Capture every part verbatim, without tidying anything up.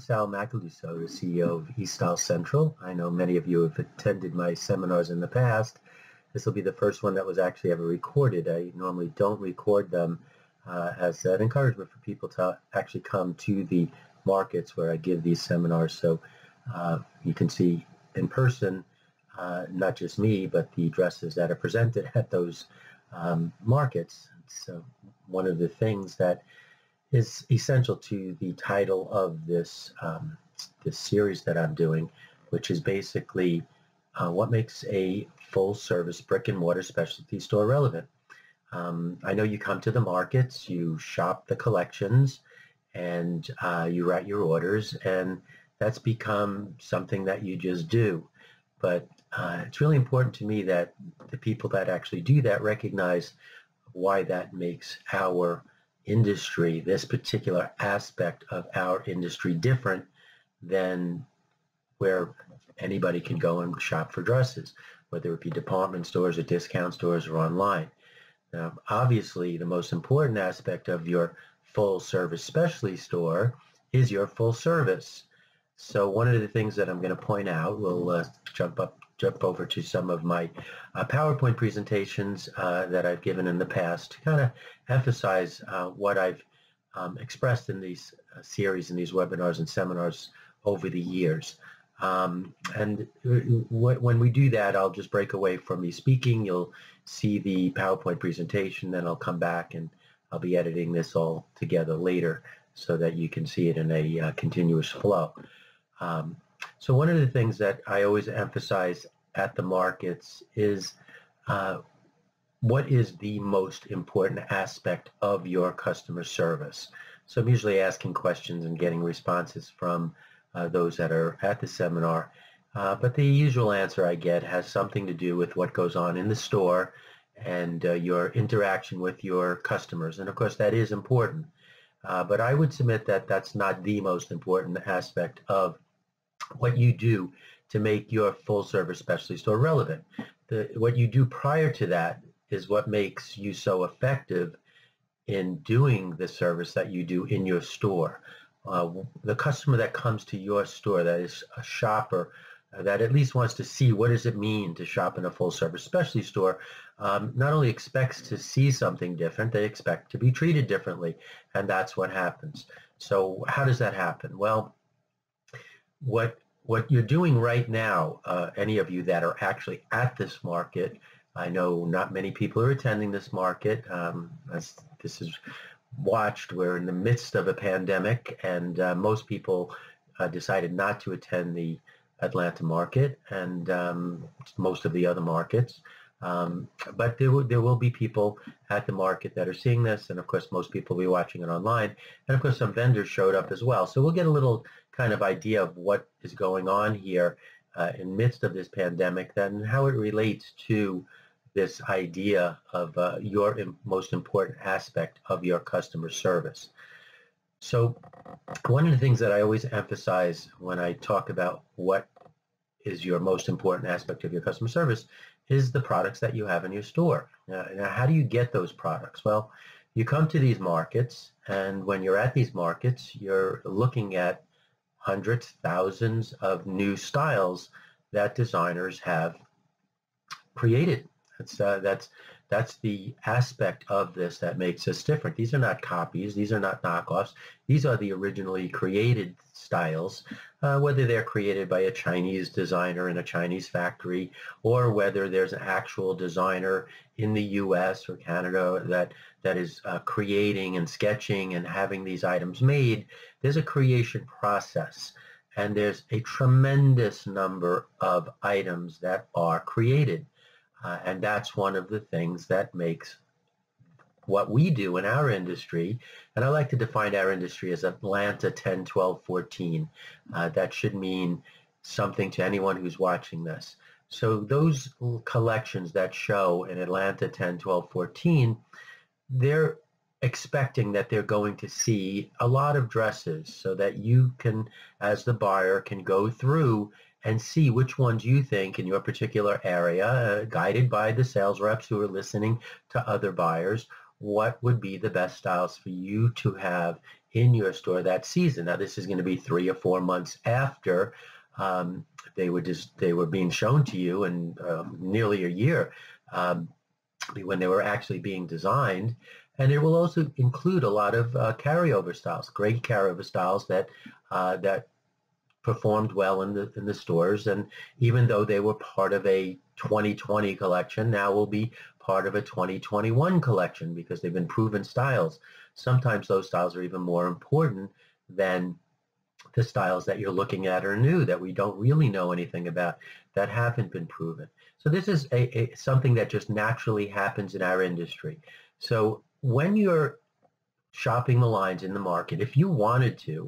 Sal Macaluso, the C E O of eStyle Central. I know many of you have attended my seminars in the past. This will be the first one that was actually ever recorded. I normally don't record them uh, as an encouragement for people to actually come to the markets where I give these seminars, so uh, you can see in person uh, not just me, but the dresses that are presented at those um, markets. So one of the things that is essential to the title of this um, this series that I'm doing, which is basically uh, what makes a full-service brick-and-mortar specialty store relevant. Um, I know you come to the markets, you shop the collections, and uh, you write your orders, and that's become something that you just do. But uh, it's really important to me that the people that actually do that recognize why that makes our industry, this particular aspect of our industry, different than where anybody can go and shop for dresses, whether it be department stores or discount stores or online. Now, obviously, the most important aspect of your full service specialty store is your full service. So one of the things that I'm going to point out, we'll uh, jump up, jump over to some of my uh, PowerPoint presentations uh, that I've given in the past to kind of emphasize uh, what I've um, expressed in these uh, series, in these webinars and seminars over the years. Um, and w when we do that, I'll just break away from me speaking. You'll see the PowerPoint presentation, then I'll come back and I'll be editing this all together later so that you can see it in a uh, continuous flow. Um, so one of the things that I always emphasize at the markets is uh, what is the most important aspect of your customer service. So I'm usually asking questions and getting responses from uh, those that are at the seminar, uh, but the usual answer I get has something to do with what goes on in the store and uh, your interaction with your customers. And of course that is important, uh, but I would submit that that's not the most important aspect of what you do to make your full-service specialty store relevant. The, what you do prior to that is what makes you so effective in doing the service that you do in your store. Uh, the customer that comes to your store, that is a shopper, uh, that at least wants to see what does it mean to shop in a full-service specialty store, um, not only expects to see something different, they expect to be treated differently, and that's what happens. So how does that happen? Well, What what you're doing right now, uh, any of you that are actually at this market, I know not many people are attending this market. Um, as this is watched, we're in the midst of a pandemic, and uh, most people uh, decided not to attend the Atlanta market and um, most of the other markets. Um, but there will, there will be people at the market that are seeing this, and of course most people will be watching it online, and of course some vendors showed up as well. So we'll get a little kind of idea of what is going on here uh, in midst of this pandemic, then how it relates to this idea of uh, your im- most important aspect of your customer service. So one of the things that I always emphasize when I talk about what is your most important aspect of your customer service is the products that you have in your store. Now, now, how do you get those products? Well, you come to these markets, and when you're at these markets, you're looking at hundreds, thousands of new styles that designers have created. That's, uh, that's, that's the aspect of this that makes us different. These are not copies. These are not knockoffs. These are the originally created styles, uh, whether they're created by a Chinese designer in a Chinese factory or whether there's an actual designer in the U S or Canada that, that is uh, creating and sketching and having these items made. There's a creation process, and there's a tremendous number of items that are created. Uh, and that's one of the things that makes what we do in our industry, and I like to define our industry as Atlanta ten, twelve, fourteen. Uh, that should mean something to anyone who's watching this. So those collections that show in Atlanta ten, twelve, fourteen, they're expecting that they're going to see a lot of dresses so that you can, as the buyer, can go through and see which ones you think in your particular area, uh, guided by the sales reps who are listening to other buyers, what would be the best styles for you to have in your store that season. Now, this is going to be three or four months after um, they were just they were being shown to you, and um, nearly a year um, when they were actually being designed. And it will also include a lot of uh, carryover styles, great carryover styles that uh, that performed well in the in the stores. And even though they were part of a twenty twenty collection, now will be part of a twenty twenty-one collection because they've been proven styles. Sometimes those styles are even more important than the styles that you're looking at are new, that we don't really know anything about, that haven't been proven. So this is a, a something that just naturally happens in our industry. So when you're shopping the lines in the market, if you wanted to,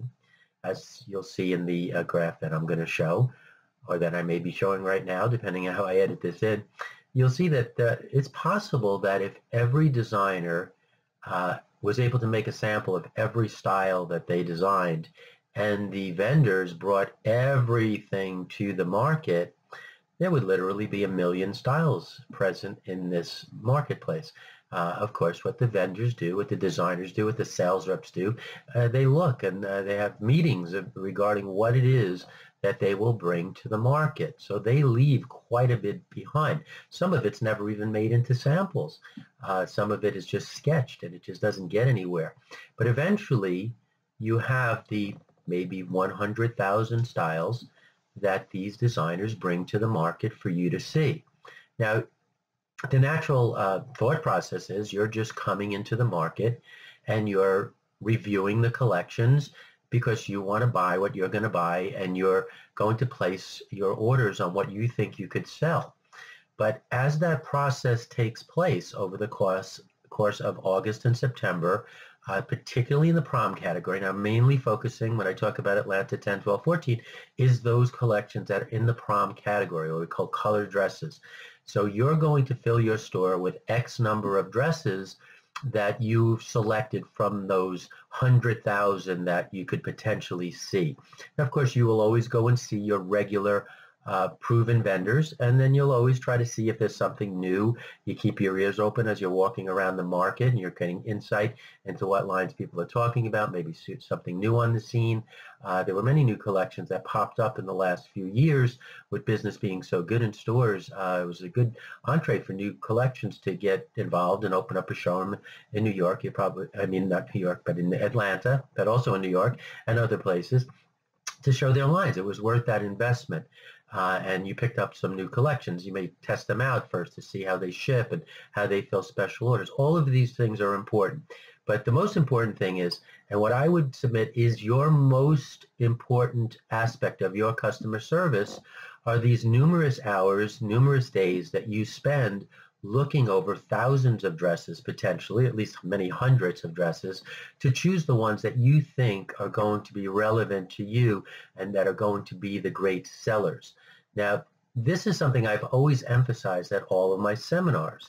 as you'll see in the uh, graph that I'm going to show, or that I may be showing right now, depending on how I edit this in, you'll see that uh, it's possible that if every designer uh, was able to make a sample of every style that they designed, and the vendors brought everything to the market, there would literally be a million styles present in this marketplace. Uh, of course, what the vendors do, what the designers do, what the sales reps do, uh, they look and uh, they have meetings of, regarding what it is that they will bring to the market. So they leave quite a bit behind. Some of it's never even made into samples. Uh, some of it is just sketched and it just doesn't get anywhere. But eventually, you have the maybe one hundred thousand styles that these designers bring to the market for you to see. Now, the natural uh, thought process is you're just coming into the market and you're reviewing the collections because you want to buy what you're going to buy, and you're going to place your orders on what you think you could sell. But as that process takes place over the course, course of August and September, uh, particularly in the prom category, and I'm mainly focusing when I talk about Atlanta ten, twelve, fourteen, is those collections that are in the prom category, what we call colored dresses. So you're going to fill your store with X number of dresses that you've selected from those one hundred thousand that you could potentially see. And of course, you will always go and see your regular uh, proven vendors, and then you'll always try to see if there's something new. You keep your ears open as you're walking around the market, and you're getting insight into what lines people are talking about, maybe something new on the scene. Uh, there were many new collections that popped up in the last few years with business being so good in stores. Uh, it was a good entree for new collections to get involved and open up a showroom in New York. You probably, I mean, not New York, but in Atlanta, but also in New York and other places, to show their lines. It was worth that investment. Uh, and you picked up some new collections. You may test them out first to see how they ship and how they fill special orders. All of these things are important. But the most important thing is, and what I would submit is your most important aspect of your customer service, are these numerous hours, numerous days that you spend looking over thousands of dresses, potentially, at least many hundreds of dresses, to choose the ones that you think are going to be relevant to you and that are going to be the great sellers. Now, this is something I've always emphasized at all of my seminars.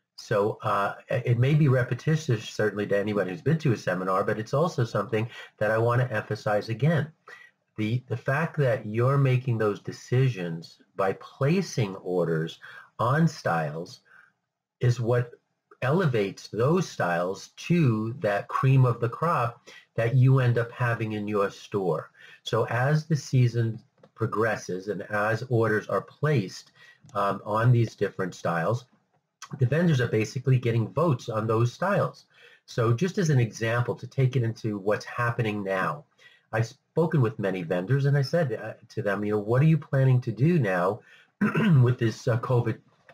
So uh, it may be repetitious, certainly, to anybody who's been to a seminar, but it's also something that I want to emphasize again. The, the fact that you're making those decisions by placing orders on styles is what elevates those styles to that cream of the crop that you end up having in your store. So as the season progresses and as orders are placed um, on these different styles, the vendors are basically getting votes on those styles. So just as an example, to take it into what's happening now, I've spoken with many vendors and I said uh, to them, you know, what are you planning to do now with this uh, COVID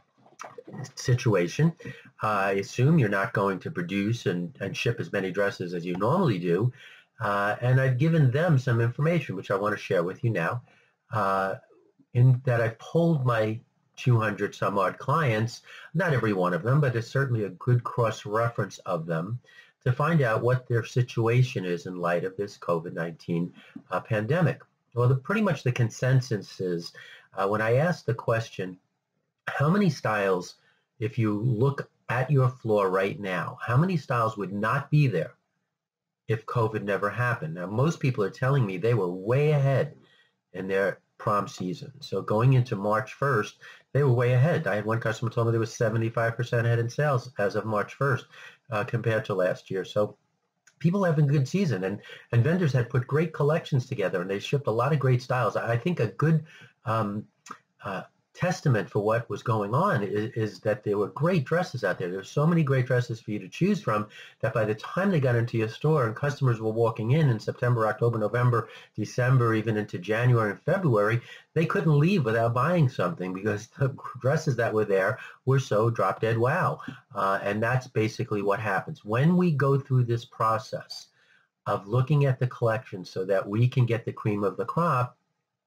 situation? Uh, I assume you're not going to produce and, and ship as many dresses as you normally do. Uh, and I've given them some information, which I want to share with you now, uh, in that I've polled my two hundred some odd clients, not every one of them, but it's certainly a good cross-reference of them, to find out what their situation is in light of this COVID nineteen uh, pandemic. Well, the, pretty much the consensus is, uh, when I asked the question, how many styles, if you look at your floor right now, how many styles would not be there if COVID never happened? Now, most people are telling me they were way ahead in their prom season. So going into March first, they were way ahead. I had one customer told me they was seventy-five percent ahead in sales as of March first uh, compared to last year. So people having a good season, and and vendors had put great collections together, and they shipped a lot of great styles. I think a good um, uh, testament for what was going on is, is that there were great dresses out there. There were so many great dresses for you to choose from that by the time they got into your store and customers were walking in in September, October, November, December, even into January and February, they couldn't leave without buying something because the dresses that were there were so drop dead wow. Uh, and that's basically what happens. When we go through this process of looking at the collection so that we can get the cream of the crop,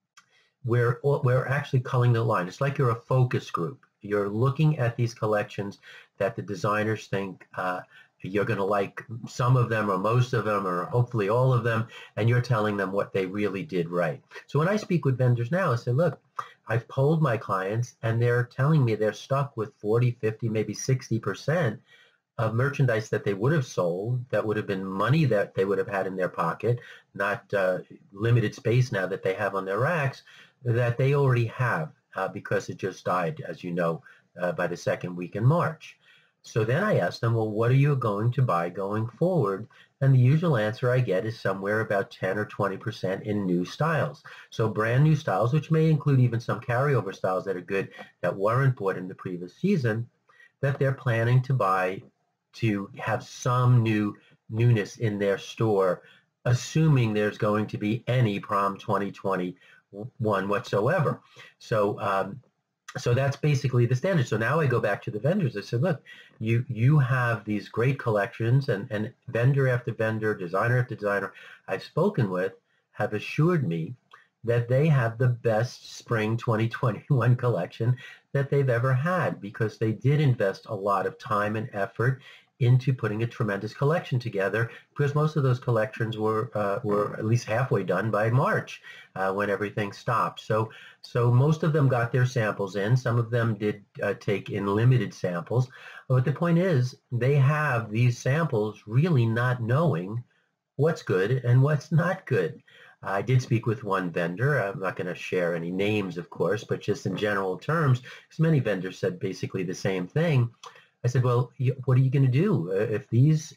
we're, we're actually culling the line. It's like you're a focus group. You're looking at these collections that the designers think uh, you're going to like some of them or most of them or hopefully all of them, and you're telling them what they really did right. So when I speak with vendors now, I say, look, I've polled my clients and they're telling me they're stuck with forty, fifty, maybe sixty percent of merchandise that they would have sold, that would have been money that they would have had in their pocket, not uh, limited space now that they have on their racks, that they already have uh, because it just died, as you know, uh, by the second week in March. So then I ask them, well, what are you going to buy going forward? And the usual answer I get is somewhere about ten or twenty percent in new styles. So brand new styles, which may include even some carryover styles that are good that weren't bought in the previous season, that they're planning to buy to have some new newness in their store, assuming there's going to be any prom twenty twenty-one whatsoever. So um, so that's basically the standard. So now I go back to the vendors. I said, look, you you have these great collections, and, and vendor after vendor, designer after designer I've spoken with have assured me that they have the best spring twenty twenty-one collection that they've ever had, because they did invest a lot of time and effort into putting a tremendous collection together, because most of those collections were uh, were at least halfway done by March uh, when everything stopped. So so most of them got their samples in. Some of them did uh, take in limited samples. But the point is, they have these samples really not knowing what's good and what's not good. I did speak with one vendor. I'm not going to share any names, of course, but just in general terms, because many vendors said basically the same thing. I said, well, what are you going to do if these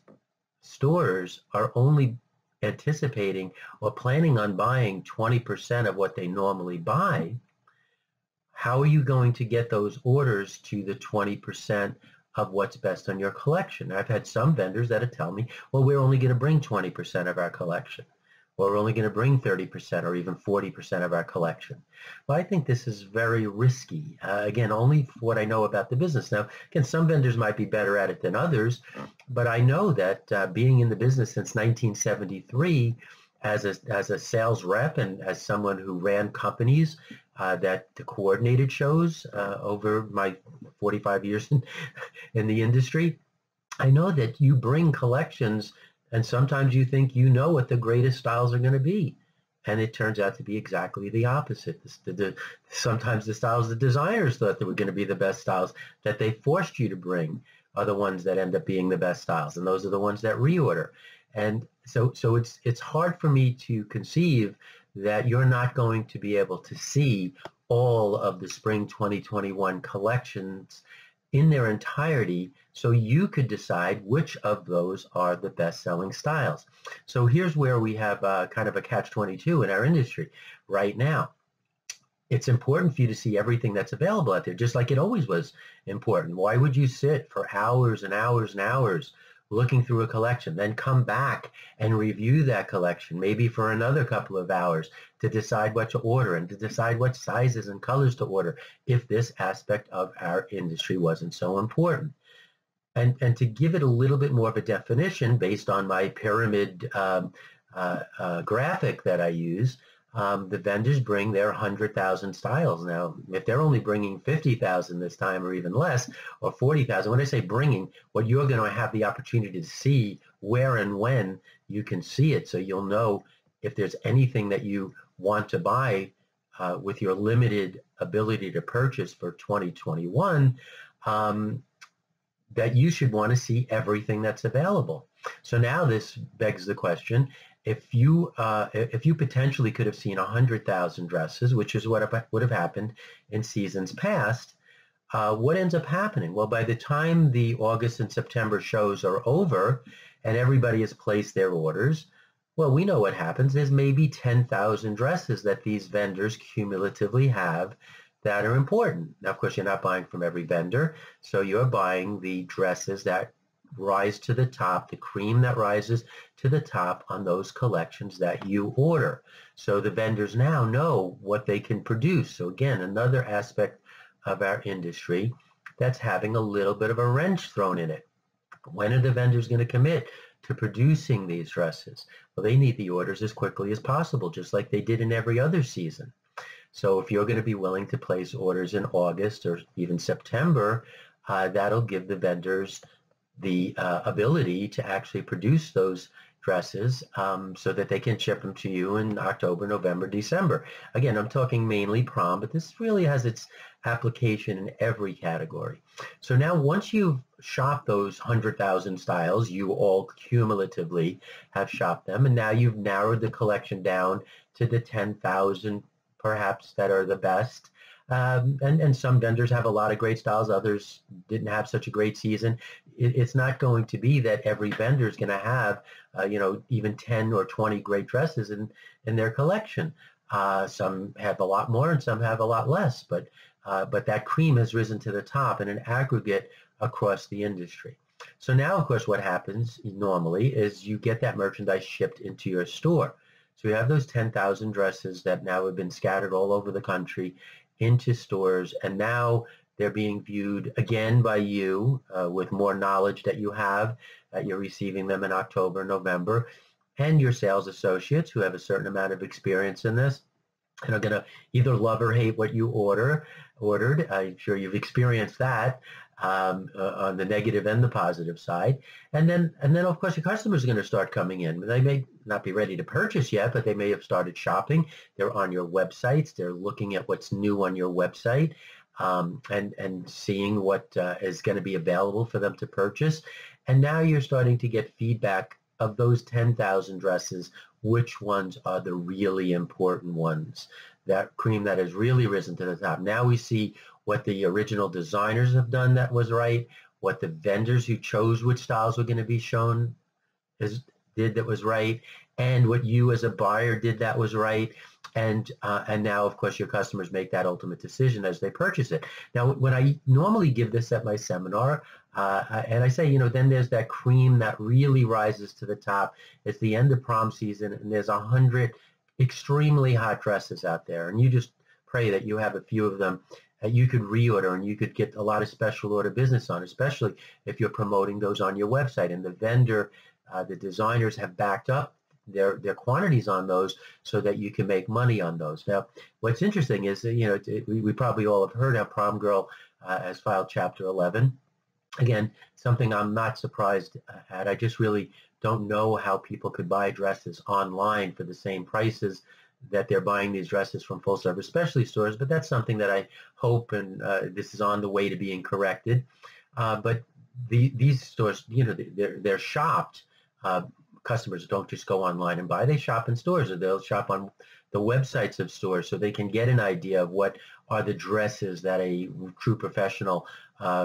stores are only anticipating or planning on buying twenty percent of what they normally buy? How are you going to get those orders to the twenty percent of what's best on your collection? I've had some vendors that tell me, well, we're only going to bring twenty percent of our collection, or we're only going to bring thirty percent or even forty percent of our collection. Well, I think this is very risky. Uh, again, only for what I know about the business. Now, again, some vendors might be better at it than others, but I know that uh, being in the business since nineteen seventy-three as a, as a sales rep and as someone who ran companies uh, that coordinated shows uh, over my forty-five years in, in the industry, I know that you bring collections and sometimes you think you know what the greatest styles are going to be. And it turns out to be exactly the opposite. The, the, sometimes the styles the designers thought they were going to be the best styles that they forced you to bring are the ones that end up being the best styles. And those are the ones that reorder. And so, so it's, it's hard for me to conceive that you're not going to be able to see all of the spring twenty twenty-one collections in their entirety, so you could decide which of those are the best-selling styles. So here's where we have uh, kind of a catch twenty-two in our industry right now. It's important for you to see everything that's available out there, just like it always was important. Why would you sit for hours and hours and hours looking through a collection, then come back and review that collection, maybe for another couple of hours to decide what to order and to decide what sizes and colors to order if this aspect of our industry wasn't so important? And, and to give it a little bit more of a definition based on my pyramid um, uh, uh, graphic that I use, um, the vendors bring their one hundred thousand styles. Now, if they're only bringing fifty thousand this time or even less, or forty thousand, when I say bringing, what you're going to have the opportunity to see where and when you can see it, so you'll know if there's anything that you want to buy uh, with your limited ability to purchase for twenty twenty-one, um, that you should want to see everything that's available. So now this begs the question, if you uh, if you potentially could have seen one hundred thousand dresses, which is what would have happened in seasons past, uh, what ends up happening? Well, by the time the August and September shows are over and everybody has placed their orders, well, we know what happens. There's maybe ten thousand dresses that these vendors cumulatively have that are important. Now, of course, you're not buying from every vendor, so you're buying the dresses that rise to the top, the cream that rises to the top on those collections that you order. So the vendors now know what they can produce. So again, another aspect of our industry that's having a little bit of a wrench thrown in it. When are the vendors going to commit to producing these dresses? Well, they need the orders as quickly as possible, just like they did in every other season. So if you're going to be willing to place orders in August or even September, uh, that'll give the vendors the uh, ability to actually produce those dresses um, so that they can ship them to you in October, November, December. Again, I'm talking mainly prom, but this really has its application in every category. So now once you've shopped those one hundred thousand styles, you all cumulatively have shopped them, and now you've narrowed the collection down to the ten thousand perhaps that are the best. Um, and, and some vendors have a lot of great styles. Others didn't have such a great season. It, it's not going to be that every vendor is going to have, uh, you know, even ten or twenty great dresses in, in their collection. Uh, some have a lot more and some have a lot less. But, uh, but that cream has risen to the top in an aggregate across the industry. So now, of course, what happens normally is you get that merchandise shipped into your store. So you have those ten thousand dresses that now have been scattered all over the country into stores, and now they're being viewed again by you uh, with more knowledge that you have, that you're receiving them in October, November, and your sales associates who have a certain amount of experience in this and are going to either love or hate what you order ordered. I'm sure you've experienced that um, uh, on the negative and the positive side. And then, and then of course, your customers are going to start coming in. They may not be ready to purchase yet, but they may have started shopping. They're on your websites. They're looking at what's new on your website um, and, and seeing what uh, is going to be available for them to purchase. And now you're starting to get feedback of those ten thousand dresses, which ones are the really important ones. That cream that has really risen to the top. Now we see what the original designers have done that was right, what the vendors who chose which styles were going to be shown is, did that was right, and what you as a buyer did that was right. And uh, and now, of course, your customers make that ultimate decision as they purchase it. Now, when I normally give this at my seminar, uh, and I say, you know, then there's that cream that really rises to the top. It's the end of prom season, and there's a hundred extremely hot dresses out there, and you just pray that you have a few of them that you could reorder and you could get a lot of special order business on, especially if you're promoting those on your website. And the vendor, uh, the designers have backed up their their quantities on those so that you can make money on those. Now, what's interesting is that, you know, it, we, we probably all have heard how Prom Girl uh, has filed Chapter eleven. Again, something I'm not surprised at. I just really don't know how people could buy dresses online for the same prices that they're buying these dresses from full-service specialty stores, but that's something that I hope, and uh, this is on the way to being corrected. Uh, but the, these stores, you know, they're, they're shopped. Uh, customers don't just go online and buy. They shop in stores, or they'll shop on the websites of stores so they can get an idea of what are the dresses that a true professional uh,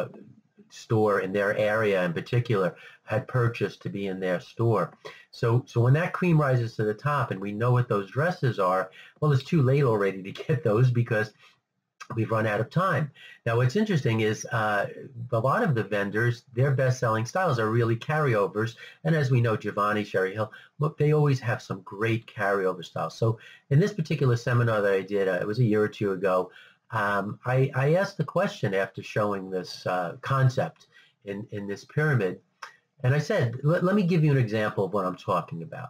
store in their area in particular had purchased to be in their store. So so when that cream rises to the top and we know what those dresses are, well, it's too late already to get those because we've run out of time. Now, what's interesting is uh, a lot of the vendors, their best-selling styles are really carryovers. And as we know, Giovanni, Sherry Hill, look, they always have some great carryover styles. So in this particular seminar that I did, uh, it was a year or two ago, Um, I, I asked the question after showing this uh, concept in, in this pyramid, and I said, let, let me give you an example of what I'm talking about.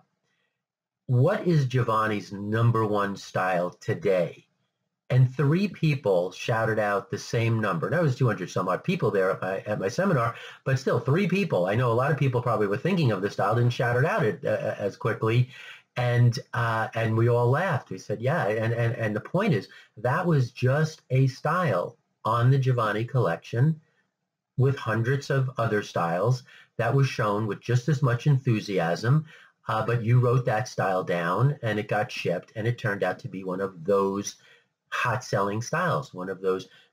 What is Giovanni's number one style today? And three people shouted out the same number. Now, it was two hundred some odd people there at my, at my seminar, but still three people. I know a lot of people probably were thinking of the style, didn't shout it out it, uh, as quickly. And uh, and we all laughed. We said, yeah. And, and, and the point is, that was just a style on the Giovanni collection with hundreds of other styles that was shown with just as much enthusiasm. Uh, but you wrote that style down, and it got shipped, and it turned out to be one of those hot-selling styles, one of those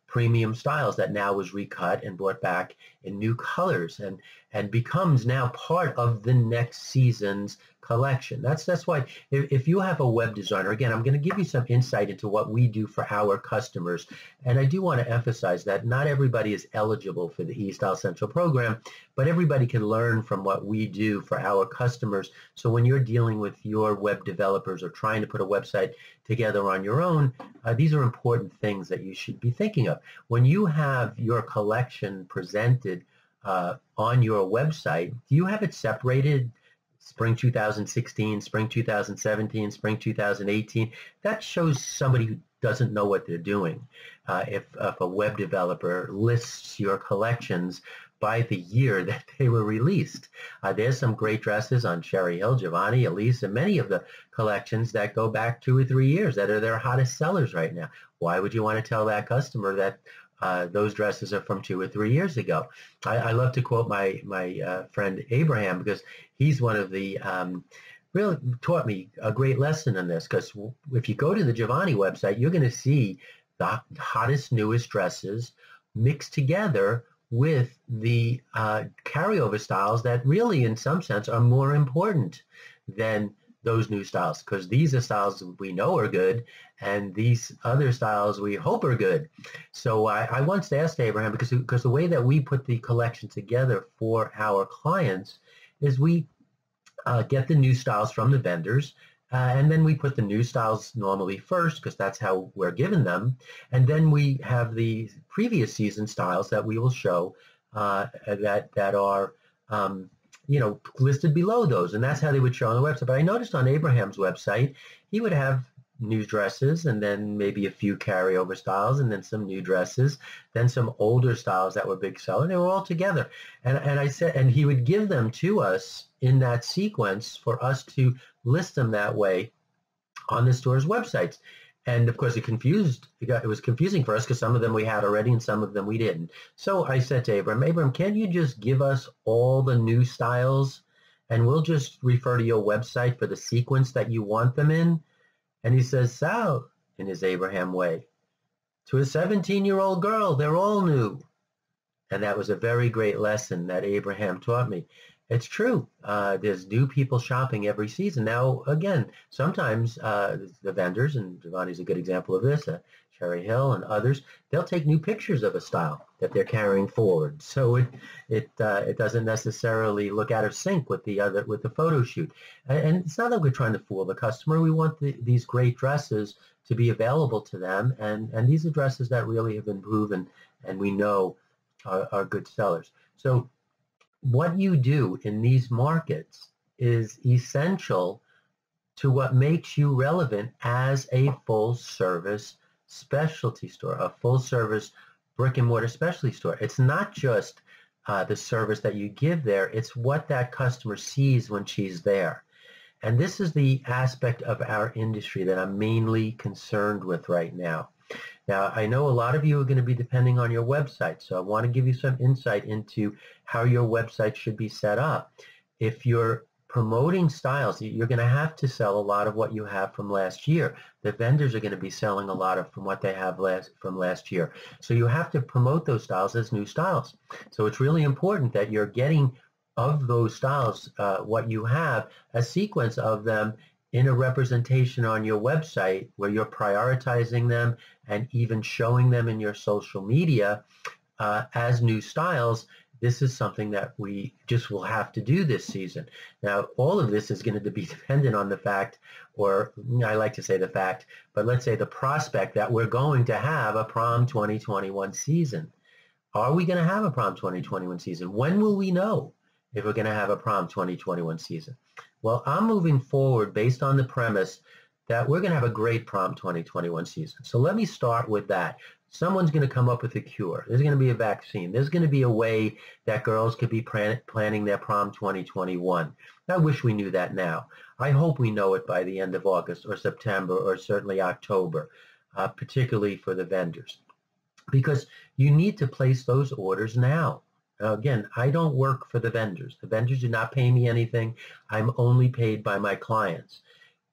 premium styles that now was recut and brought back in new colors and and becomes now part of the next season's collection. That's that's why if, if you have a web designer, again, I'm going to give you some insight into what we do for our customers. And I do want to emphasize that not everybody is eligible for the eStyle Central program, but everybody can learn from what we do for our customers. So when you're dealing with your web developers or trying to put a website together on your own, uh, these are important things that you should be thinking of. When you have your collection presented uh, on your website, do you have it separated? Spring two thousand sixteen, Spring two thousand seventeen, Spring two thousand eighteen. That shows somebody who doesn't know what they're doing. Uh, if, if a web developer lists your collections by the year that they were released. Uh, there's some great dresses on Cherry Hill, Giovanni, Elise, and many of the collections that go back two or three years that are their hottest sellers right now. Why would you want to tell that customer that uh, those dresses are from two or three years ago? I, I love to quote my, my uh, friend Abraham, because he's one of the um, really taught me a great lesson in this, because if you go to the Giovanni website, you're going to see the hottest, newest dresses mixed together with the uh, carryover styles that really, in some sense, are more important than those new styles, because these are styles we know are good, and these other styles we hope are good. So I, I once asked Abraham, because, because the way that we put the collection together for our clients is we uh, get the new styles from the vendors, Uh, and then we put the new styles normally first, because that's how we're given them. And then we have the previous season styles that we will show uh, that that are, um, you know, listed below those. And that's how they would show on the website. But I noticed on Abraham's website, he would have new dresses and then maybe a few carryover styles and then some new dresses, then some older styles that were big sellers. They were all together. And, and I said, and he would give them to us in that sequence for us to list them that way on the store's websites. And of course, it confused, it, got, it was confusing for us because some of them we had already and some of them we didn't. So I said to Abraham, Abraham, can't you just give us all the new styles and we'll just refer to your website for the sequence that you want them in? And he says, Sal, in his Abraham way, to a seventeen-year-old girl, they're all new. And that was a very great lesson that Abraham taught me. It's true. Uh, there's new people shopping every season. Now, again, sometimes uh, the vendors, and Giovanni's a good example of this, uh, Cherry Hill and others, they'll take new pictures of a style that they're carrying forward. So it it uh, it doesn't necessarily look out of sync with the other with the photo shoot. And, and it's not that we're trying to fool the customer. We want the, these great dresses to be available to them, and and these are dresses that really have been proven and we know are, are good sellers. So what you do in these markets is essential to what makes you relevant as a full-service specialty store, a full-service brick-and-mortar specialty store. It's not just uh, the service that you give there, it's what that customer sees when she's there. And this is the aspect of our industry that I'm mainly concerned with right now. Now, I know a lot of you are going to be depending on your website, so I want to give you some insight into how your website should be set up. If you're promoting styles, you're going to have to sell a lot of what you have from last year. The vendors are going to be selling a lot of from what they have last from last year. So you have to promote those styles as new styles. So it's really important that you're getting of those styles, uh, what you have, a sequence of them in a representation on your website where you're prioritizing them and even showing them in your social media uh, as new styles. This is something that we just will have to do this season. Now, all of this is going to be dependent on the fact, or I like to say the fact, but let's say the prospect that we're going to have a prom twenty twenty-one season. Are we going to have a prom twenty twenty-one season? When will we know if we're going to have a prom twenty twenty-one season? Well, I'm moving forward based on the premise that we're going to have a great prom twenty twenty-one season. So let me start with that. Someone's going to come up with a cure. There's going to be a vaccine. There's going to be a way that girls could be plan planning their prom twenty twenty-one. I wish we knew that now. I hope we know it by the end of August or September or certainly October, uh, particularly for the vendors, because you need to place those orders now. Now, again, I don't work for the vendors. The vendors do not pay me anything. I'm only paid by my clients.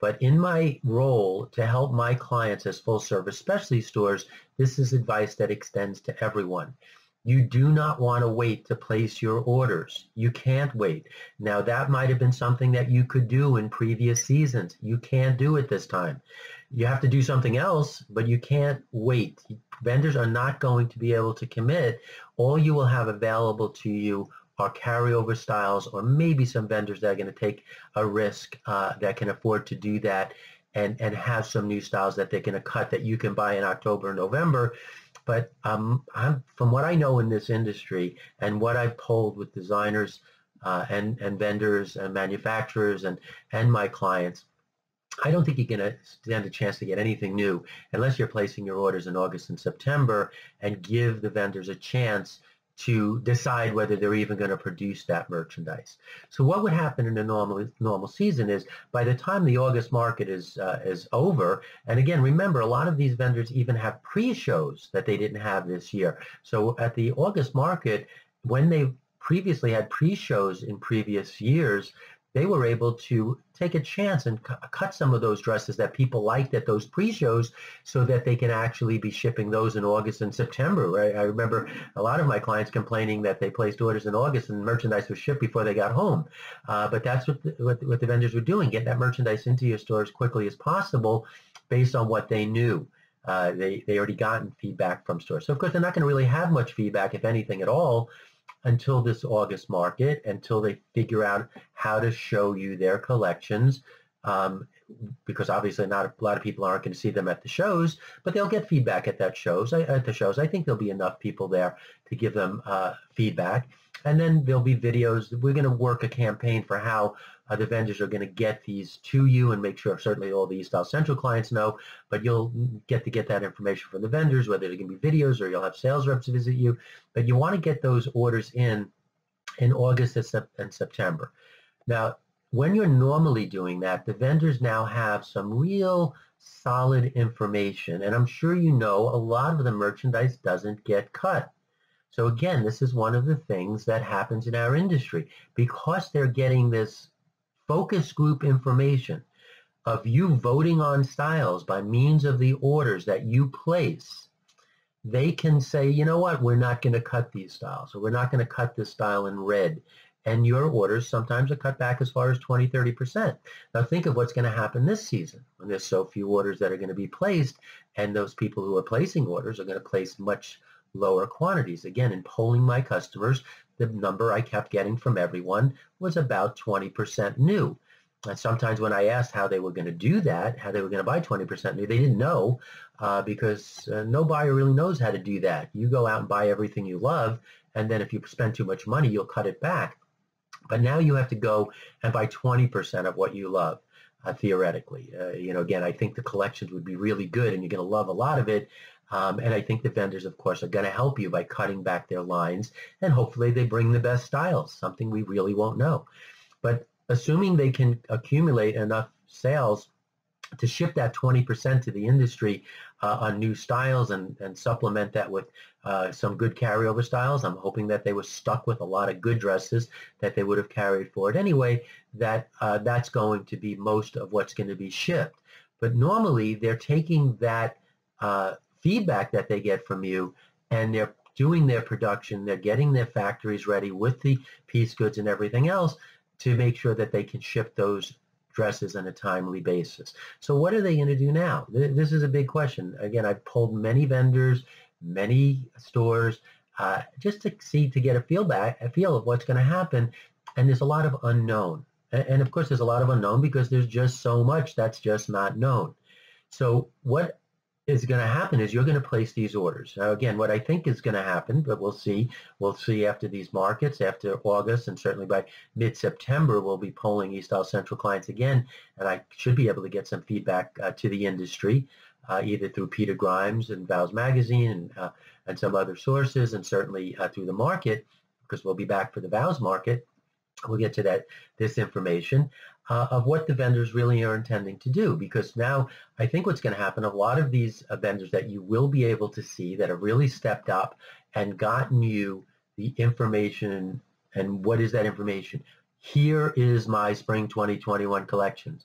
But in my role to help my clients as full service specialty stores, this is advice that extends to everyone. You do not want to wait to place your orders. You can't wait. Now, that might have been something that you could do in previous seasons. You can't do it this time. You have to do something else, but you can't wait. Vendors are not going to be able to commit. All you will have available to you are carryover styles, or maybe some vendors that are going to take a risk uh, that can afford to do that and, and have some new styles that they're going to cut that you can buy in October and November. But um, I'm, from what I know in this industry and what I've polled with designers uh, and, and vendors and manufacturers and, and my clients, I don't think you're going to stand a chance to get anything new unless you're placing your orders in August and September and give the vendors a chance to decide whether they're even going to produce that merchandise. So what would happen in a normal normal season is by the time the August market is uh, is over, and again, remember, a lot of these vendors even have pre-shows that they didn't have this year. So at the August market, when they previously had pre-shows in previous years, they were able to take a chance and cu- cut some of those dresses that people liked at those pre-shows so that they can actually be shipping those in August and September, right? I remember a lot of my clients complaining that they placed orders in August and merchandise was shipped before they got home. Uh, but that's what the, what, what the vendors were doing, get that merchandise into your store as quickly as possible based on what they knew. Uh, they, they already gotten feedback from stores. So, of course, they're not going to really have much feedback, if anything at all, until this August market, until they figure out how to show you their collections, um, because obviously not a lot of people aren't going to see them at the shows, but they'll get feedback at that shows. At the shows, I think there'll be enough people there to give them uh, feedback, and then there'll be videos. We're going to work a campaign for how uh, the vendors are going to get these to you, and make sure certainly all the eStyle Central clients know. But you'll get to get that information from the vendors, whether they're going to be videos or you'll have sales reps visit you. But you want to get those orders in in August and September. Now, when you're normally doing that, the vendors now have some real solid information. And I'm sure you know a lot of the merchandise doesn't get cut. So again, this is one of the things that happens in our industry. Because they're getting this focus group information of you voting on styles by means of the orders that you place, they can say, you know what, we're not going to cut these styles, or we're not going to cut this style in red. And your orders sometimes are cut back as far as twenty, thirty percent. Now think of what's going to happen this season when there's so few orders that are going to be placed, and those people who are placing orders are going to place much lower quantities. Again, in polling my customers, the number I kept getting from everyone was about twenty percent new. And sometimes when I asked how they were going to do that, how they were going to buy twenty percent new, they didn't know uh, because uh, no buyer really knows how to do that. You go out and buy everything you love, and then if you spend too much money, you'll cut it back. But now you have to go and buy twenty percent of what you love, uh, theoretically. Uh, you know, again, I think the collections would be really good, and you're going to love a lot of it. Um, and I think the vendors, of course, are going to help you by cutting back their lines, and hopefully they bring the best styles, something we really won't know. But assuming they can accumulate enough sales to ship that twenty percent to the industry uh, on new styles and, and supplement that with uh, some good carryover styles, I'm hoping that they were stuck with a lot of good dresses that they would have carried forward anyway, that uh, that's going to be most of what's going to be shipped. But normally they're taking that uh, feedback that they get from you, and they're doing their production, they're getting their factories ready with the piece goods and everything else to make sure that they can ship those dresses on a timely basis. So what are they going to do now? This is a big question. Again, I've polled many vendors, many stores, uh, just to see, to get a feel back, a feel of what's going to happen. And there's a lot of unknown. And of course, there's a lot of unknown because there's just so much that's just not known. So what is going to happen is you're going to place these orders. Now, again, what I think is going to happen, but we'll see. We'll see after these markets, after August, and certainly by mid-September, we'll be polling eStyle Central clients again, and I should be able to get some feedback uh, to the industry, uh, either through Peter Grimes and Vows Magazine and, uh, and some other sources, and certainly uh, through the market, because we'll be back for the Vows market. We'll get to that, this information uh, of what the vendors really are intending to do, because now I think what's going to happen, a lot of these uh, vendors that you will be able to see that have really stepped up and gotten you the information. And what is that information? Here is my spring twenty twenty-one collections.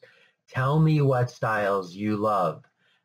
Tell me what styles you love.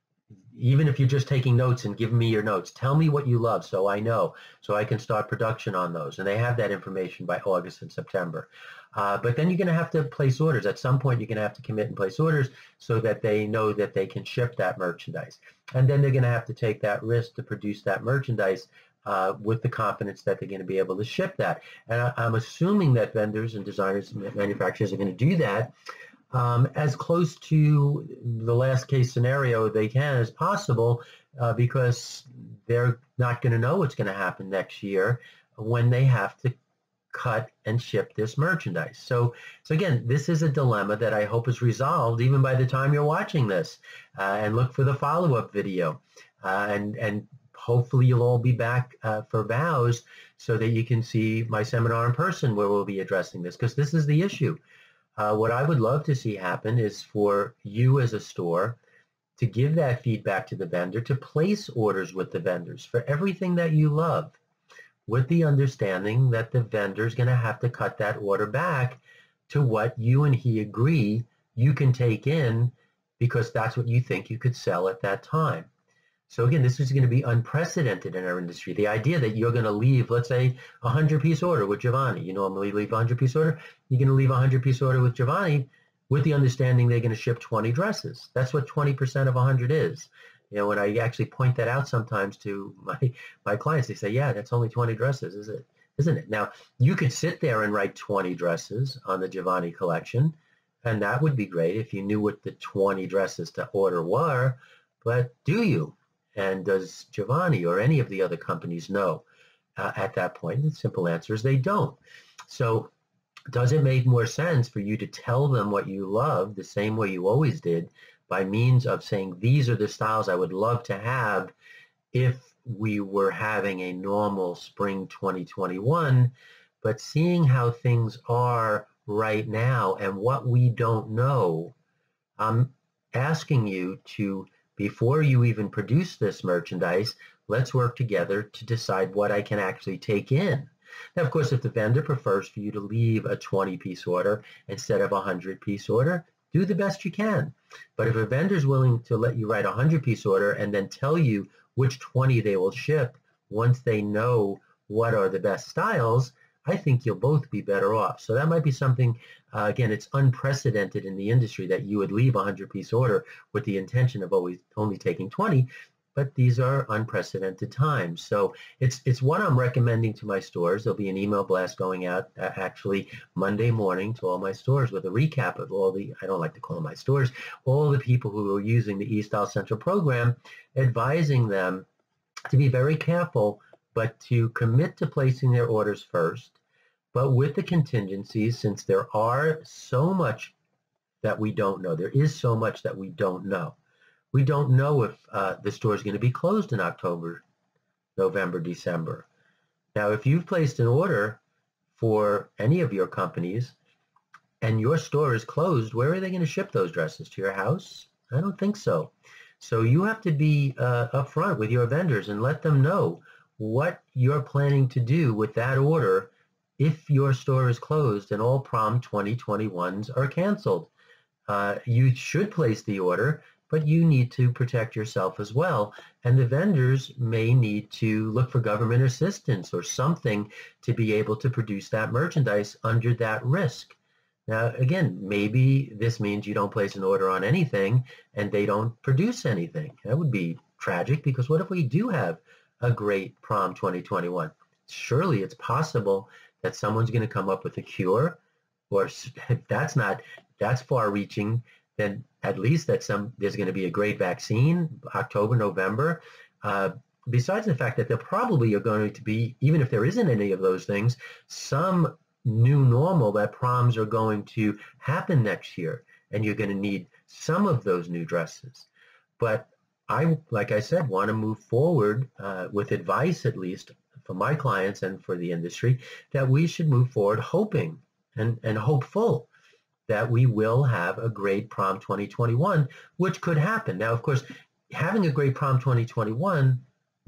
Even if you're just taking notes and giving me your notes, tell me what you love so I know, so I can start production on those. And they have that information by August and September. Uh, but then you're going to have to place orders. At some point, you're going to have to commit and place orders so that they know that they can ship that merchandise. And then they're going to have to take that risk to produce that merchandise uh, with the confidence that they're going to be able to ship that. And I, I'm assuming that vendors and designers and manufacturers are going to do that Um, as close to the last case scenario they can as possible, uh, because they're not going to know what's going to happen next year when they have to cut and ship this merchandise. So, so again, this is a dilemma that I hope is resolved even by the time you're watching this. Uh, and look for the follow-up video. Uh, and, and hopefully you'll all be back uh, for V O Ws so that you can see my seminar in person where we'll be addressing this, because this is the issue. Uh, what I would love to see happen is for you as a store to give that feedback to the vendor, to place orders with the vendors for everything that you love, with the understanding that the vendor is going to have to cut that order back to what you and he agree you can take in, because that's what you think you could sell at that time. So again, this is going to be unprecedented in our industry. The idea that you're going to leave, let's say, a hundred-piece order with Giovanni. You normally leave a hundred-piece order. You're going to leave a hundred-piece order with Giovanni with the understanding they're going to ship twenty dresses. That's what twenty percent of one hundred is. You know, when I actually point that out sometimes to my, my clients, they say, yeah, that's only twenty dresses, is it? Isn't it? Now, you could sit there and write twenty dresses on the Giovanni collection, and that would be great if you knew what the twenty dresses to order were, but do you? And does Giovanni or any of the other companies know uh, at that point? The simple answer is they don't. So does it make more sense for you to tell them what you love the same way you always did, by means of saying, these are the styles I would love to have if we were having a normal spring twenty twenty-one, but seeing how things are right now and what we don't know, I'm asking you to, before you even produce this merchandise, let's work together to decide what I can actually take in. Now, of course, if the vendor prefers for you to leave a twenty-piece order instead of a hundred-piece order, do the best you can. But if a vendor is willing to let you write a hundred-piece order and then tell you which twenty they will ship once they know what are the best styles, I think you'll both be better off. So that might be something, uh, again, it's unprecedented in the industry that you would leave a hundred-piece order with the intention of always only taking twenty, but these are unprecedented times. So it's it's what I'm recommending to my stores. There'll be an email blast going out uh, actually Monday morning to all my stores with a recap of all the, I don't like to call them my stores, all the people who are using the eStyle Central program, advising them to be very careful, but to commit to placing their orders first, but with the contingencies, since there are so much that we don't know. There is so much that we don't know. We don't know if uh, the store is going to be closed in October, November, December. Now, if you've placed an order for any of your companies and your store is closed, where are they going to ship those dresses? To your house? I don't think so. So you have to be uh, upfront with your vendors and let them know what you're planning to do with that order if your store is closed and all prom twenty twenty-ones are canceled. Uh, you should place the order, but you need to protect yourself as well. And the vendors may need to look for government assistance or something to be able to produce that merchandise under that risk. Now, again, maybe this means you don't place an order on anything and they don't produce anything. That would be tragic, because what if we do have a great prom twenty twenty-one? Surely it's possible that someone's going to come up with a cure, or if that's not, that's far reaching, then at least that some there's going to be a great vaccine, October, November. Uh, besides the fact that there probably are going to be, even if there isn't any of those things, some new normal that proms are going to happen next year, and you're going to need some of those new dresses. But I, like I said, want to move forward uh, with advice, at least for my clients and for the industry, that we should move forward hoping and, and hopeful that we will have a great prom twenty twenty-one, which could happen. Now, of course, having a great prom twenty twenty-one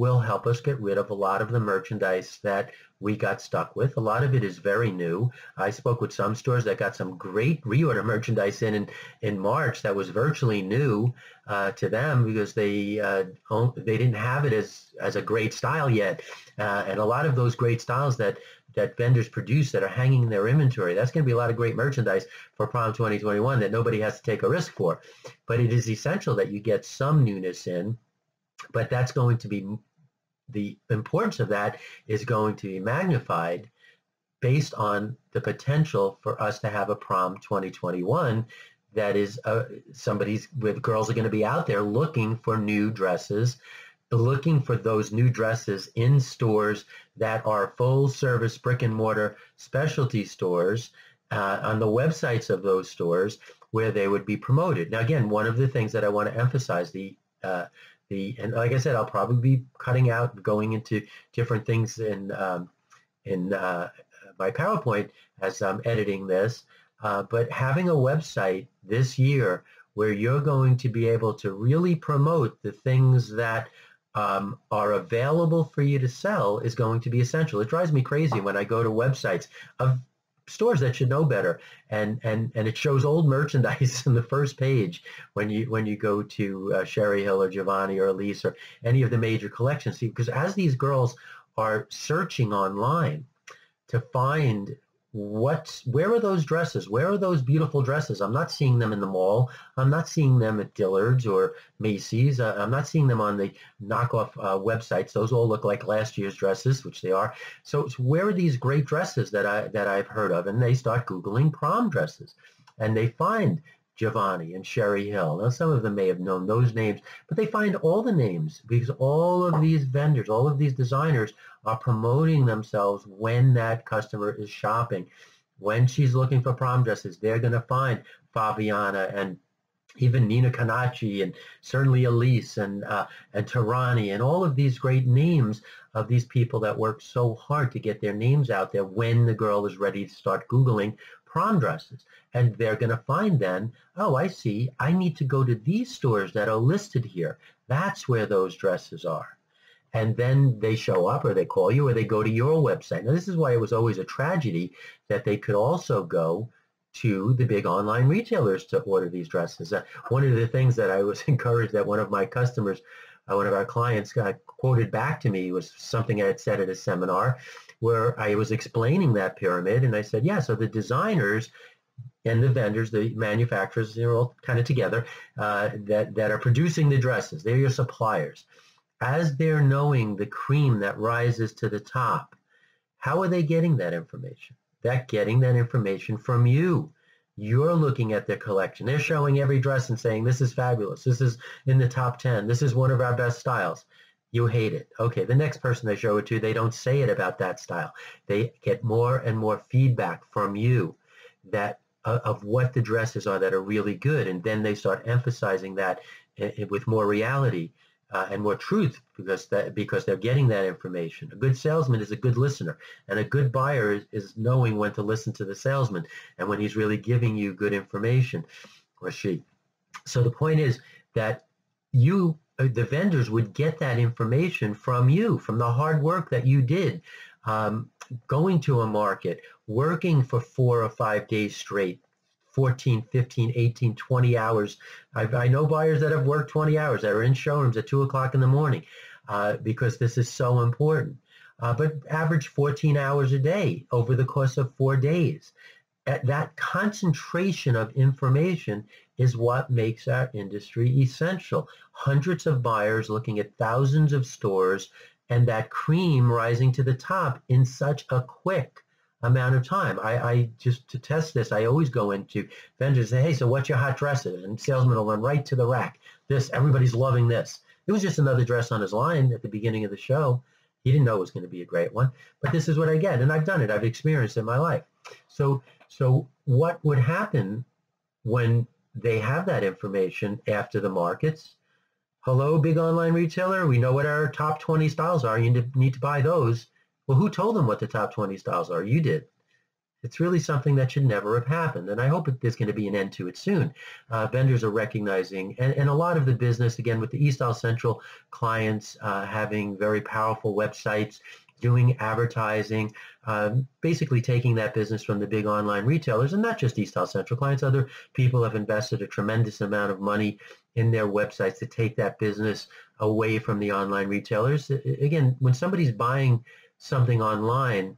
will help us get rid of a lot of the merchandise that we got stuck with. A lot of it is very new. I spoke with some stores that got some great reorder merchandise in in, in March that was virtually new uh, to them because they uh, they didn't have it as as a great style yet. Uh, and a lot of those great styles that that vendors produce that are hanging in their inventory, that's going to be a lot of great merchandise for Prom twenty twenty-one that nobody has to take a risk for. But it is essential that you get some newness in, but that's going to be, the importance of that is going to be magnified based on the potential for us to have a Prom twenty twenty-one that is uh, somebody's, with girls are going to be out there looking for new dresses, looking for those new dresses in stores that are full service brick and mortar specialty stores, uh, on the websites of those stores where they would be promoted. Now, again, one of the things that I want to emphasize, the uh, the and like I said, I'll probably be cutting out, going into different things in um, in uh, my PowerPoint as I'm editing this, uh, but having a website this year where you're going to be able to really promote the things that Um, are available for you to sell is going to be essential. It drives me crazy when I go to websites of stores that should know better, and and and it shows old merchandise in the first page when you when you go to uh, Sherry Hill or Giovanni or Elise or any of the major collections. See, because as these girls are searching online to find what's, where are those dresses? Where are those beautiful dresses? I'm not seeing them in the mall. I'm not seeing them at Dillard's or Macy's. Uh, I'm not seeing them on the knockoff uh, websites. Those all look like last year's dresses, which they are. So, so where are these great dresses that I that I've heard of? And they start Googling prom dresses, and they find Giovanni and Sherry Hill. Now, some of them may have known those names, but they find all the names because all of these vendors, all of these designers are promoting themselves when that customer is shopping. When she's looking for prom dresses, they're going to find Fabiana and even Nina Canacci and certainly Elise and uh, and Tarani and all of these great names of these people that work so hard to get their names out there when the girl is ready to start Googling prom dresses. And they're going to find then, oh, I see, I need to go to these stores that are listed here. That's where those dresses are. And then they show up, or they call you, or they go to your website. Now, this is why it was always a tragedy that they could also go to the big online retailers to order these dresses. Uh, one of the things that I was encouraged that one of my customers, uh, one of our clients uh, quoted back to me was something I had said at a seminar where I was explaining that pyramid. And I said, yeah, so the designers and the vendors, the manufacturers, they're all kind of together, uh, that, that are producing the dresses. They're your suppliers. As they're knowing the cream that rises to the top, how are they getting that information? They're getting that information from you. You're looking at their collection. They're showing every dress and saying, this is fabulous. This is in the top ten. This is one of our best styles. You hate it. Okay, the next person they show it to, they don't say it about that style. They get more and more feedback from you that uh, of what the dresses are that are really good, and then they start emphasizing that uh, with more reality. Uh, and more truth because that because they're getting that information. A good salesman is a good listener, and a good buyer is, is knowing when to listen to the salesman and when he's really giving you good information, or she. So the point is that you, uh, the vendors, would get that information from you, from the hard work that you did, um, going to a market, working for four or five days straight, fourteen, fifteen, eighteen, twenty hours. I've, I know buyers that have worked twenty hours that are in showrooms at two o'clock in the morning uh, because this is so important. Uh, but average fourteen hours a day over the course of four days. At that concentration of information is what makes our industry essential. Hundreds of buyers looking at thousands of stores, and that cream rising to the top in such a quick amount of time. I, I just, to test this, I always go into vendors and say, hey, so what's your hot dresses? And salesman will run right to the rack. This, everybody's loving this. It was just another dress on his line at the beginning of the show. He didn't know it was going to be a great one, but this is what I get. And I've done it. I've experienced it in my life. So, so what would happen when they have that information after the markets? Hello, big online retailer. We know what our top twenty styles are. You need to buy those. Well, who told them what the top twenty styles are? You did. It's really something that should never have happened, and I hope that there's going to be an end to it soon. Uh, vendors are recognizing, and, and a lot of the business, again, with the eStyle Central clients uh, having very powerful websites, doing advertising, um, basically taking that business from the big online retailers, and not just eStyle Central clients. Other people have invested a tremendous amount of money in their websites to take that business away from the online retailers. Again, when somebody's buying something online,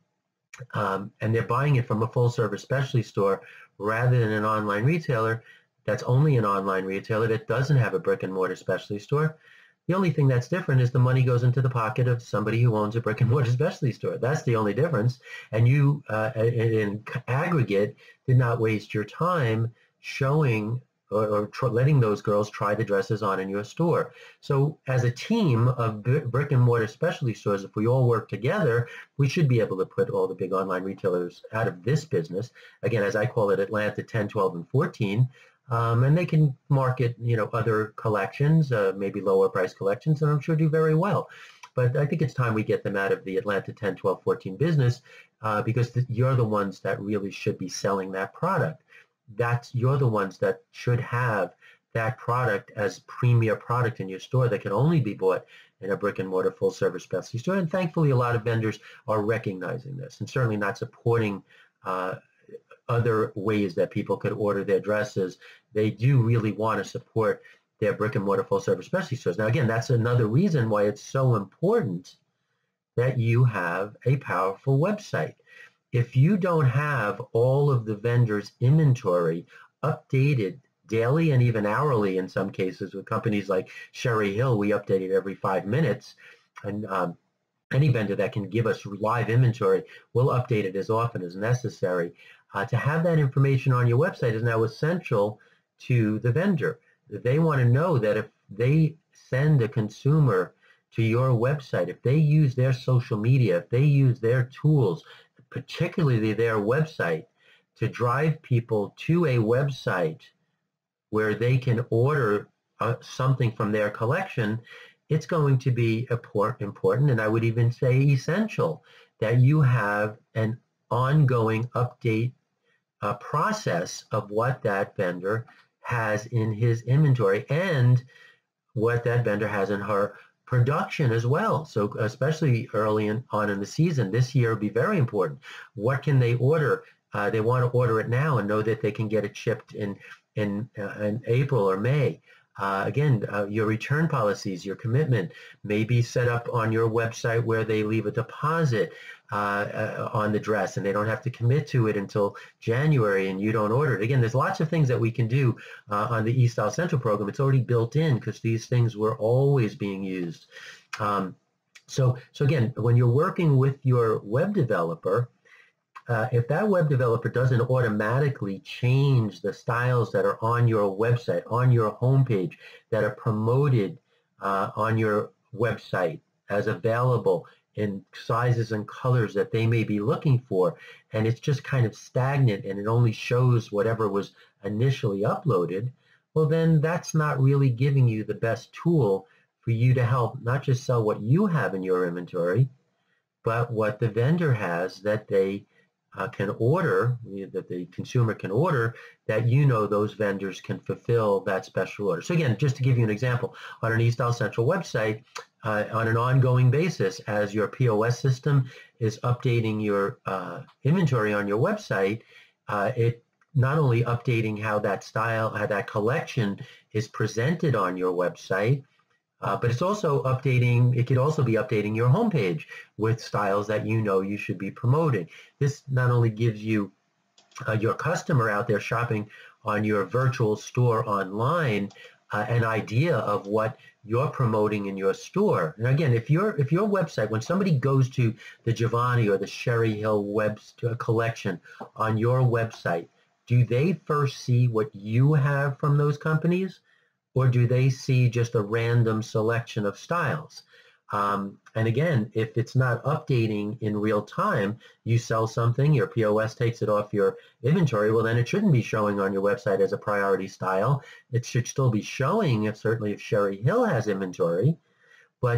um, and they're buying it from a full-service specialty store rather than an online retailer that's only an online retailer that doesn't have a brick-and-mortar specialty store, the only thing that's different is the money goes into the pocket of somebody who owns a brick-and-mortar specialty store. That's the only difference. And you, uh, in aggregate, did not waste your time showing or, or tr- letting those girls try the dresses on in your store. So as a team of brick-and-mortar specialty stores, if we all work together, we should be able to put all the big online retailers out of this business. Again, as I call it, Atlanta ten, twelve, and fourteen. Um, and they can market, you know, other collections, uh, maybe lower price collections, and I'm sure do very well. But I think it's time we get them out of the Atlanta ten, twelve, fourteen business uh, because th- you're the ones that really should be selling that product. That's you're the ones that should have that product as premier product in your store that can only be bought in a brick and mortar full service specialty store. And thankfully, a lot of vendors are recognizing this and certainly not supporting uh, other ways that people could order their dresses. They do really want to support their brick and mortar full service specialty stores. Now, again, that's another reason why it's so important that you have a powerful website. If you don't have all of the vendors' inventory updated daily and even hourly in some cases with companies like Sherry Hill, we update it every five minutes. And um, any vendor that can give us live inventory, we'll update it as often as necessary. Uh, to have that information on your website is now essential to the vendor. They want to know that if they send a consumer to your website, if they use their social media, if they use their tools, particularly their website, to drive people to a website where they can order uh, something from their collection, it's going to be important, and I would even say essential, that you have an ongoing update uh, process of what that vendor has in his inventory and what that vendor has in her production as well. So especially early in, on in the season, this year would be very important. What can they order? Uh, they want to order it now and know that they can get it shipped in in, uh, in April or May. Uh, again, uh, your return policies, your commitment may be set up on your website where they leave a deposit uh, uh, on the dress and they don't have to commit to it until January and you don't order it. Again, there's lots of things that we can do uh, on the eStyle Central program. It's already built in because these things were always being used. Um, so, so again, when you're working with your web developer, Uh, if that web developer doesn't automatically change the styles that are on your website, on your homepage, that are promoted uh, on your website as available in sizes and colors that they may be looking for, and it's just kind of stagnant and it only shows whatever was initially uploaded, well then that's not really giving you the best tool for you to help not just sell what you have in your inventory, but what the vendor has that they Uh, can order, that the consumer can order, that you know those vendors can fulfill that special order. So again, just to give you an example, on an eStyle Central website, uh, on an ongoing basis, as your P O S system is updating your uh, inventory on your website, uh, it not only updating how that style, how that collection is presented on your website, Uh, but it's also updating, it could also be updating your homepage with styles that you know you should be promoting. This not only gives you, uh, your customer out there shopping on your virtual store online, uh, an idea of what you're promoting in your store. And again, if your if your website, when somebody goes to the Giovanni or the Sherry Hill web collection on your website, do they first see what you have from those companies? Or do they see just a random selection of styles? Um, and again, if it's not updating in real time, you sell something, your P O S takes it off your inventory, well then it shouldn't be showing on your website as a priority style. It should still be showing, if, certainly if Sherry Hill has inventory, but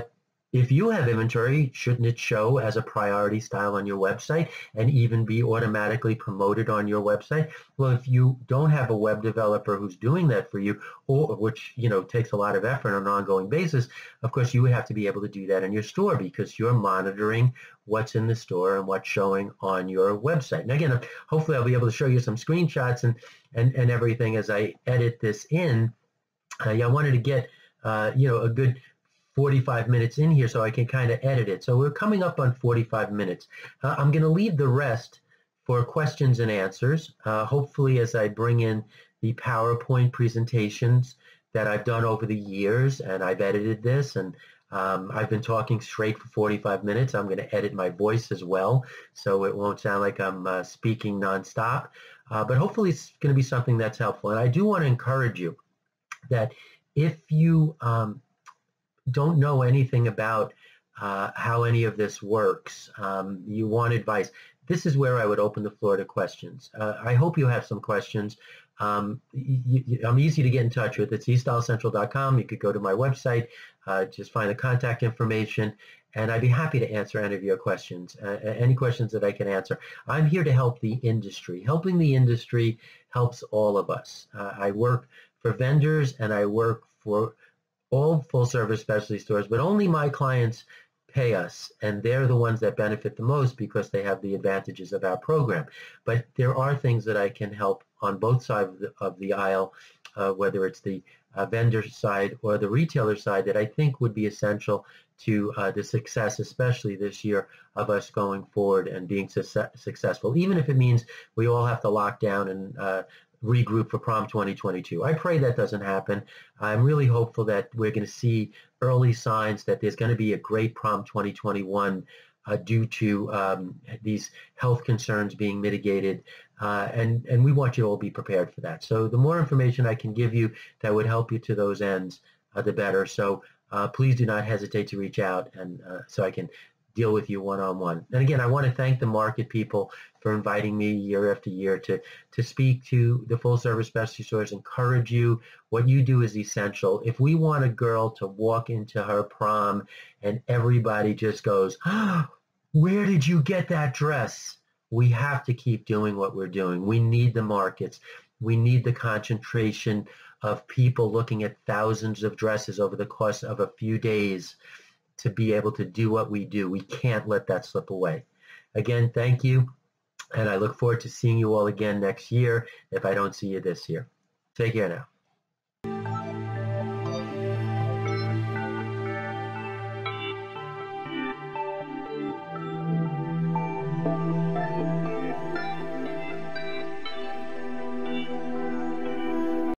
If you have inventory, shouldn't it show as a priority style on your website and even be automatically promoted on your website? Well, if you don't have a web developer who's doing that for you, or which, you know, takes a lot of effort on an ongoing basis, of course, you would have to be able to do that in your store because you're monitoring what's in the store and what's showing on your website. And again, hopefully I'll be able to show you some screenshots and, and, and everything as I edit this in. Uh, yeah, I wanted to get, uh, you know, a good forty-five minutes in here so I can kind of edit it. So we're coming up on forty-five minutes. Uh, I'm going to leave the rest for questions and answers. Uh, hopefully as I bring in the PowerPoint presentations that I've done over the years, and I've edited this, and um, I've been talking straight for forty-five minutes. I'm going to edit my voice as well so it won't sound like I'm uh, speaking nonstop. Uh, but hopefully it's going to be something that's helpful. And I do want to encourage you that if you um, don't know anything about uh, how any of this works, um, you want advice, this is where I would open the floor to questions. Uh, I hope you have some questions. Um, you, you, I'm easy to get in touch with. It's e style central dot com. You could go to my website, uh, just find the contact information, and I'd be happy to answer any of your questions, uh, any questions that I can answer. I'm here to help the industry. Helping the industry helps all of us. Uh, I work for vendors and I work for all full-service specialty stores, but only my clients pay us, and they're the ones that benefit the most because they have the advantages of our program. But there are things that I can help on both sides of the, of the aisle, uh, whether it's the uh, vendor side or the retailer side, that I think would be essential to uh, the success, especially this year, of us going forward and being su successful, even if it means we all have to lock down and uh, regroup for prom twenty twenty-two. I pray that doesn't happen. I'm really hopeful that we're going to see early signs that there's going to be a great prom twenty twenty-one uh, due to um, these health concerns being mitigated, uh, and, and we want you to all be prepared for that. So the more information I can give you that would help you to those ends, uh, the better. So uh, please do not hesitate to reach out, and uh, so I can deal with you one-on-one. And again, I want to thank the market people for inviting me year after year to, to speak to the full-service specialty stores, encourage you. What you do is essential. If we want a girl to walk into her prom and everybody just goes, oh, where did you get that dress? We have to keep doing what we're doing. We need the markets. We need the concentration of people looking at thousands of dresses over the course of a few days to be able to do what we do. We can't let that slip away. Again, thank you, and I look forward to seeing you all again next year if I don't see you this year. Take care now.